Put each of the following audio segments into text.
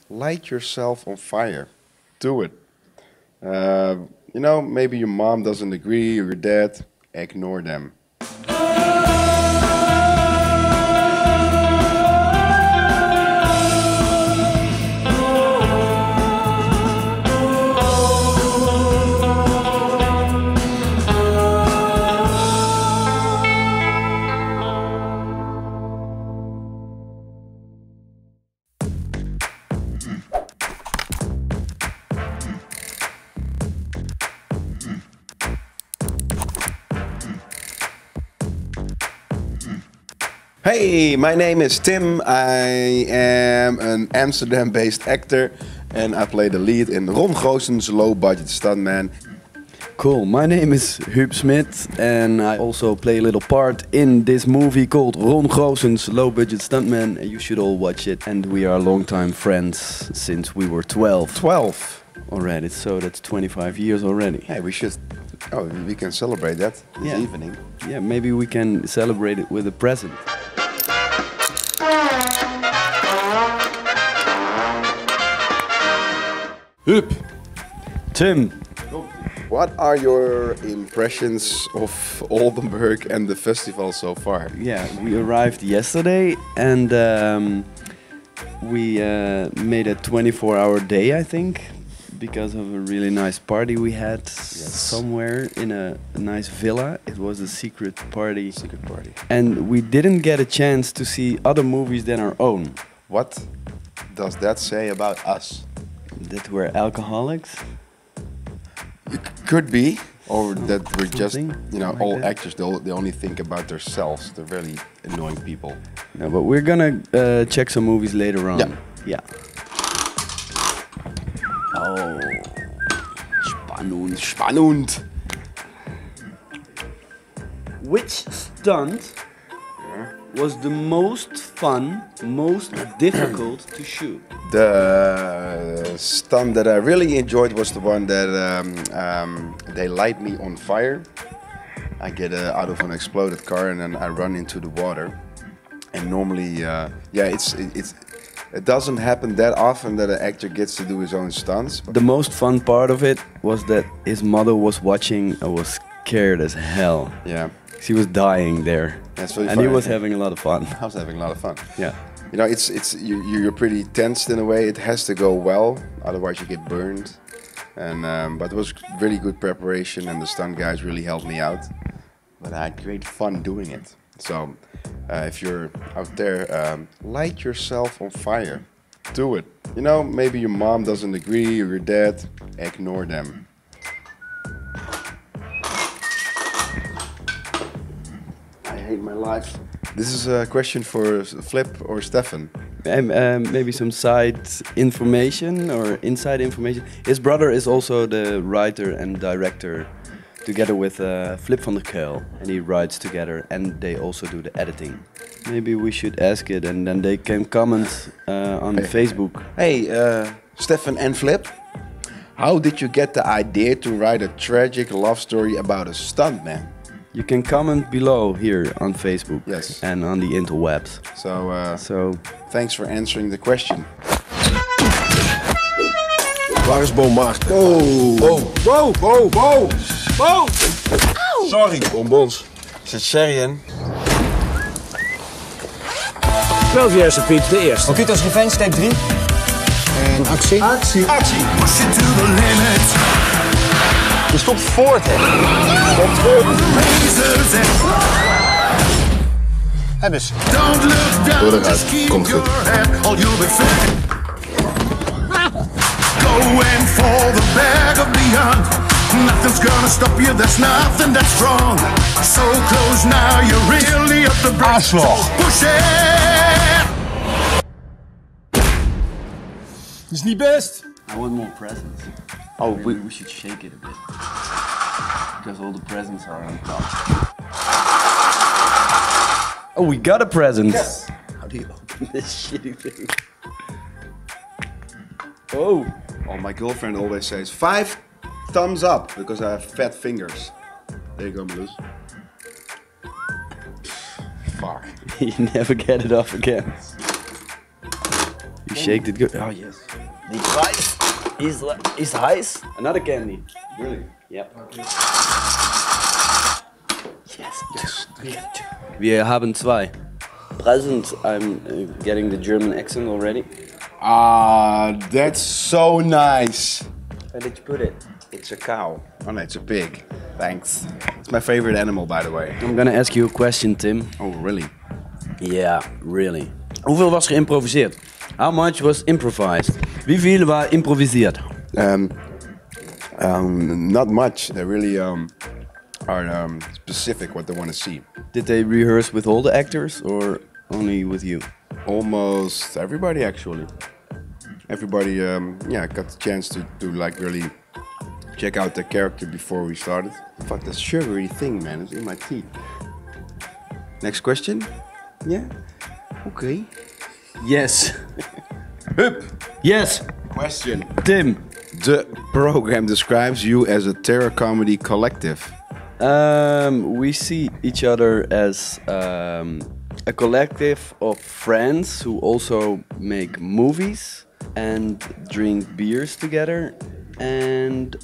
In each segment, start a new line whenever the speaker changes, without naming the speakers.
light yourself on fire. Do it. Maybe your mom doesn't agree or your dad. Ignore them. Hey, my name is Tim. I am an Amsterdam-based actor and I play the lead in Ron Goosen's Low Budget Stuntman.
Cool, my name is Huub Smit and I also play a little part in this movie called Ron Goosen's Low Budget Stuntman. You should all watch it. And we are longtime friends since we were 12.
12?
Already, so that's 25 years already.
Hey, we can celebrate that this evening.
Yeah, maybe we can celebrate it with a present.
Huub.
Tim.
What are your impressions of Oldenburg and the festival so far?
Yeah, we arrived yesterday and we made a 24-hour day, I think, because of a really nice party we had somewhere in a nice villa. It was a secret party.
Secret party.
And we didn't get a chance to see other movies than our own.
What does that say about us?
That we're alcoholics?
It could be, or that we're just,
like
all
that.
actors, they only think about themselves. They're really annoying people.
No, but we're gonna check some movies later on.
Yeah.
Oh,
Spannend.
which stunt was the most fun, most difficult to shoot?
The stunt that I really enjoyed was the one that they light me on fire. I get out of an exploded car and then I run into the water. And normally, it doesn't happen that often that an actor gets to do his own stunts.
The most fun part of it was that his mother was watching and was scared as hell.
Yeah.
She was dying there.
That's really
and
funny.
he was having a lot of fun.
I was having a lot of fun.
Yeah.
You're pretty tensed in a way. It has to go well, otherwise you get burned. And but it was really good preparation, and the stunt guys really helped me out. But I had great fun doing it. So if you're out there, light yourself on fire. Do it. Maybe your mom doesn't agree or your dad. Ignore them. I hate my life. This is a question for Flip or Stefan.
Maybe some side information or inside information. His brother is also the writer and director, together with Flip van der Kuil, and he writes together, and they also do the editing. Maybe we should ask it, and then they can comment on Facebook.
Hey, Stefan and Flip, how did you get the idea to write a tragic love story about a stuntman?
You can comment below here on Facebook.
Yes.
And on the interwebs.
So thanks for answering the question.
Waar is Boommaster?
Wow!
Sorry, bonbons.
Is het sherry in?
Wel Jesse Piet, de eerste.
Okito's Revenge, take 3.
En actie.
Actie!
Je stopt voort, hè. Hebben ze.
Door eruit. Komt goed.
Going for the bag of beyond. Nothing's gonna stop you, there's nothing that's wrong. So close now, you're really up the brakes. So push it!
Is niet best.
I want more presents.
Oh,
We should shake it a bit. Because all the presents are on top. Oh, we got a present!
Yes.
How do you open this shitty thing? Oh!
Oh, my girlfriend always says 5 thumbs up because I have fat fingers. There you go, Meloes. Fuck.
You never get it off again. You shake it good. Oh yes. The price is heiß. Another candy. Really? Yep. Yes. Wir haben zwei. Present. I'm getting the German accent already.
Ah, that's so nice.
Where did you put it?
It's a cow. Oh no, it's a pig. Thanks. It's my favorite animal, by the way.
I'm gonna ask you a question, Tim.
Oh, really?
Yeah, really. Hoeveel was geïmproviseerd? How much was improvised? Wie viel war improvisiert?
Not much. They really are specific what they want to see.
Did they rehearse with all the actors or only with you?
Almost everybody, actually. Everybody, got the chance to like really check out the character before we started. Fuck, that sugary thing, man. It's in my teeth. Next question? Yeah? Okay.
Yes.
Hup!
Yes.
Question.
Tim.
The program describes you as a terror comedy collective.
We see each other as a collective of friends who also make movies and drink beers together. And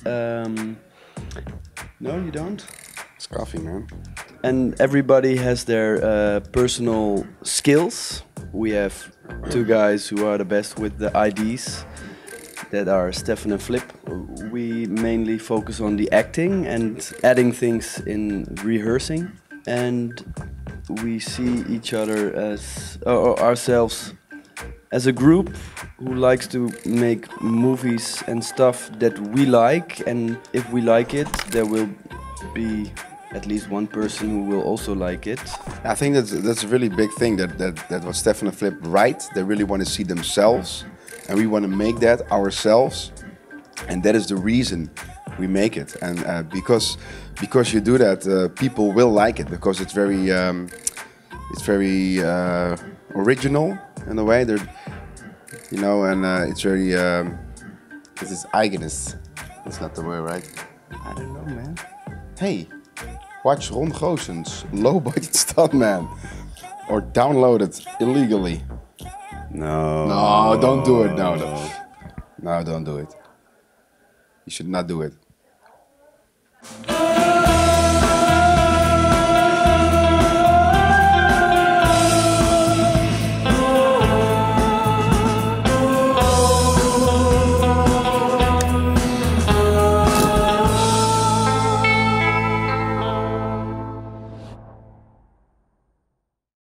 no, you don't?
It's coffee, man.
And everybody has their personal skills. We have two guys who are the best with the IDs. That are Stefan and Flip. We mainly focus on the acting and adding things in rehearsing. And we see each other as ourselves as a group who likes to make movies and stuff that we like. And if we like it, there will be at least one person who will also like it.
I think that's a really big thing that was Stefan and Flip right. They really want to see themselves. And we want to make that ourselves, and that is the reason we make it. And because you do that, people will like it because it's very original in a way. It's very it is eigenes. That's not the word, right? I don't know, man. Hey, watch Ron Goossens, Low Budget Stuntman, or download it illegally. No, don't do it. No, don't do it. You should not do it.